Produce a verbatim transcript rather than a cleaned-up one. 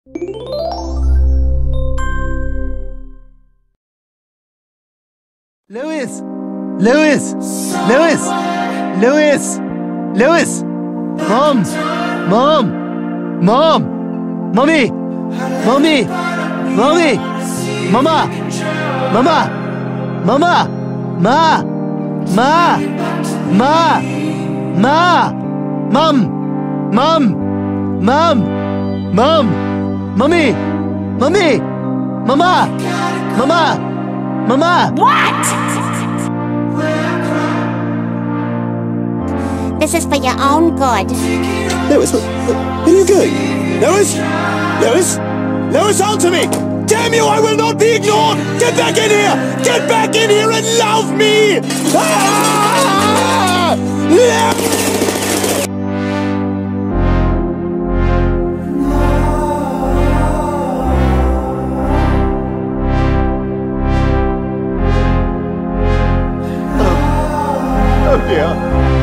Lois! Lois! Lois! Lois! Lois! Mom! Mom! Mom! Mommy! Mommy! Mommy! Mama! Mama! Mama! Ma! Ma! Ma! Ma! Mom! Mom! Mom! Mom! Mommy! Mommy! Mama! Mama! Mama! What? This is for your own good. Lois, where, where are you going? Lois? Lois? Lois, answer me! Damn you, I will not be ignored! Get back in here! Get back in here and love me! Ah! Yeah! Oh dear.